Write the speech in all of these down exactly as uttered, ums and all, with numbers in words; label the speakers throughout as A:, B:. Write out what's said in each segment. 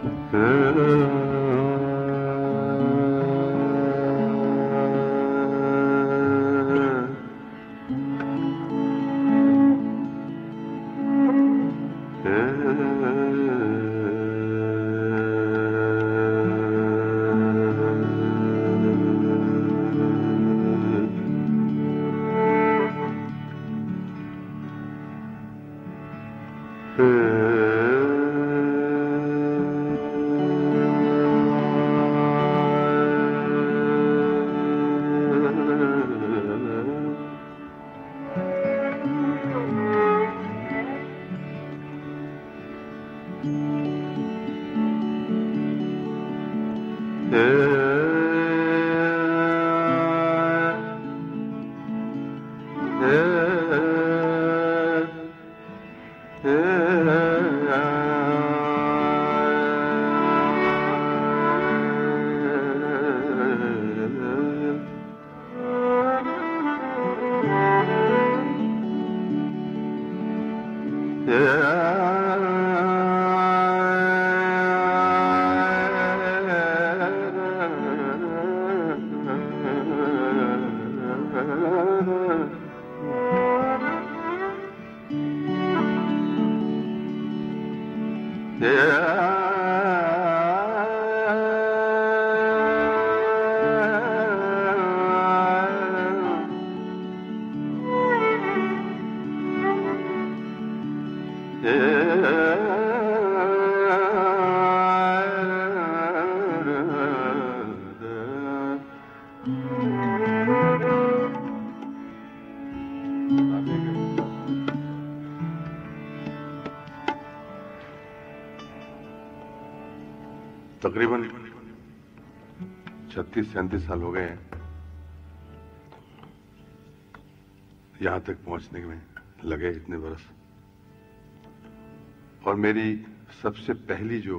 A: तकरीबन छत्तीस सैंतीस साल हो गए हैं यहां तक पहुंचने में लगे, इतने बरस। और मेरी सबसे पहली जो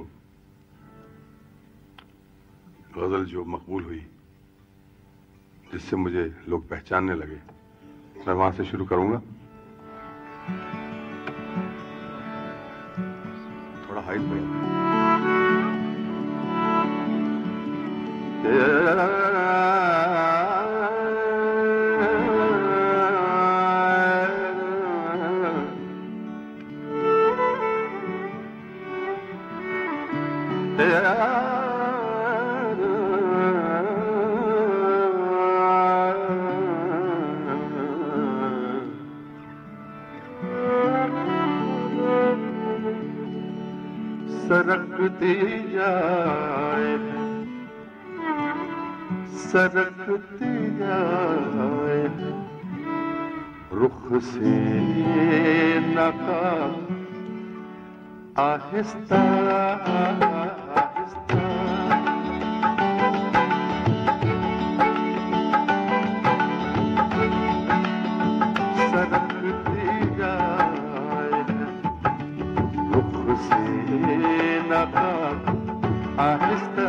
A: गजल जो मकबूल हुई, जिससे मुझे लोग पहचानने लगे, मैं वहां से शुरू करूंगा। थोड़ा हाइट में सरकती जाए सरकती जाए रुख से नकाब आहिस्ता आहिस्ता सरकती जाए रुख से नकाब आहिस्ता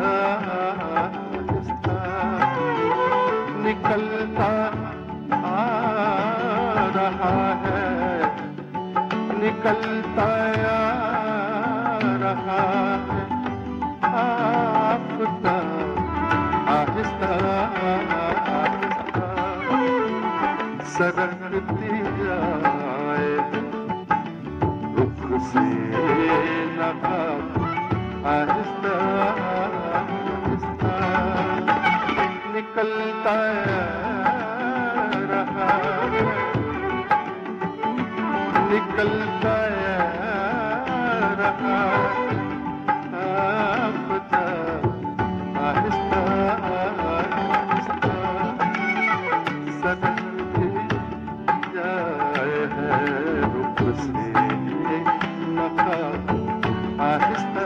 A: निकलता आ रहा है, निकलता आ रहा है आफ़ताब आहिस्ता आहिस्ता सरकती जाए रुख से नकाब आहिस्ता आहिस्ता निकलता रहा निकलता रहा आफ़ताब आहिस्ता आहिस्ता सरकती जाए है रुख से नकाब आहिस्ता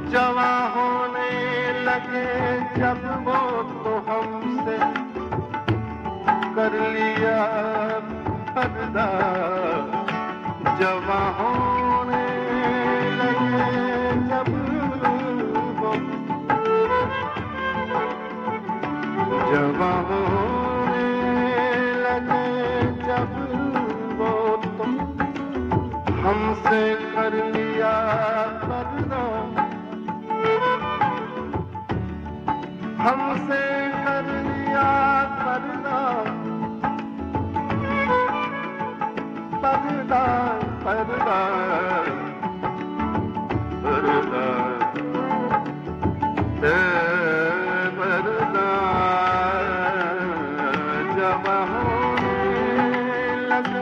B: जवां होने लगे जब वो तो हमसे कर लिया पर्दा। जवां होने लगे जब वो जवां होने लगे जब वो तो हमसे कर लिया पर्दा। हमसे कर लिया पर्दा पर्दा पर्दा पर्दा पर्दा। जवां होने लगे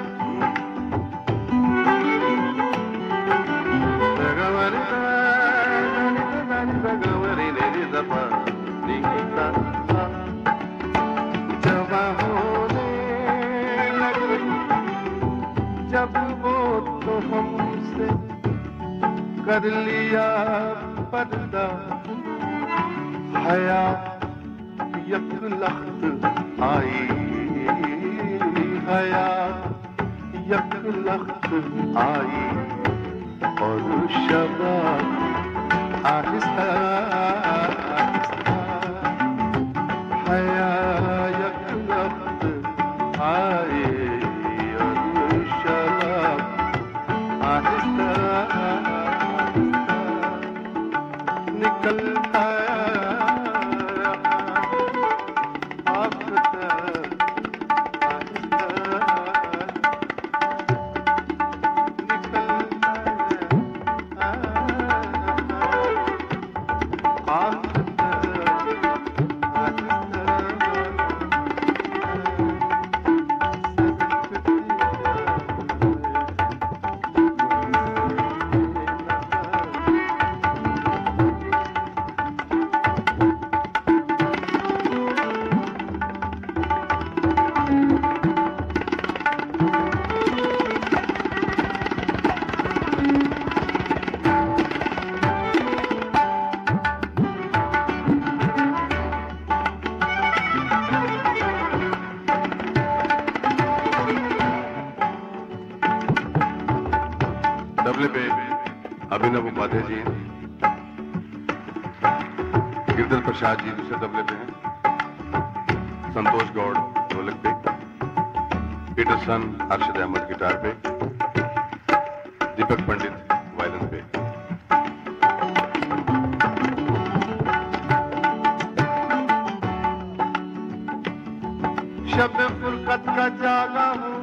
B: जवां होने लगे जब वो तो हमसे कर लिया पर्दा। हया यक लख्त आई हया यक लख्त आई और शबाब आहिस्ता आहिस्ता। हया यक लख्त आई और शबाब आहिस्ता आहिस्ता निकलता तबले पे अभिनव उपाध्याय जी हैं, गिरधर प्रसाद जी दूसरे तबले पे हैं, संतोष गौड़ ढोलक पे, पीटरसन अरशद अहमद गिटार पे, दीपक पंडित वायलिन पे। शब फुरकत का जागा हूँ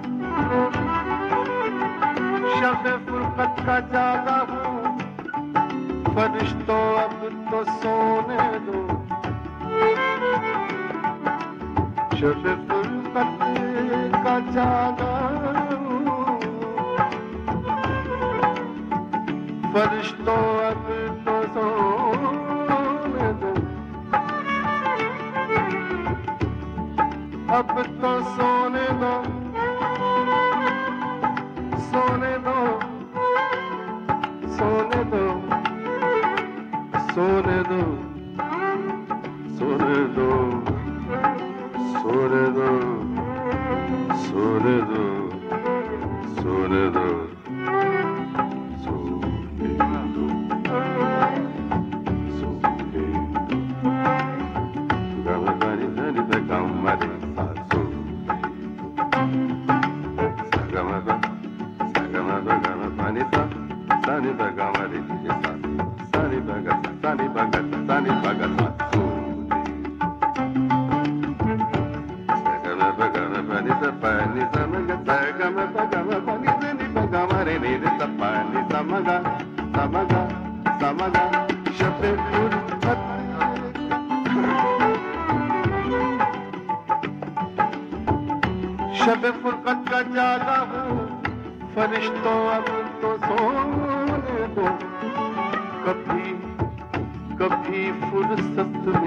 B: शब फुरकत का जागा हूँ फरिश्तों अब तो सोने दो। शब फुरकत का जागा हूँ फरिश्तों अब तो सोने दो। अब तो सोने दो सोने दो सोने दो सोने दो सोने दो सोने दो सोने दो सोने दो शब फुरकत का जागा हूँ फरिश्तों अब तो सोने दो। कभी कभी फुर्सत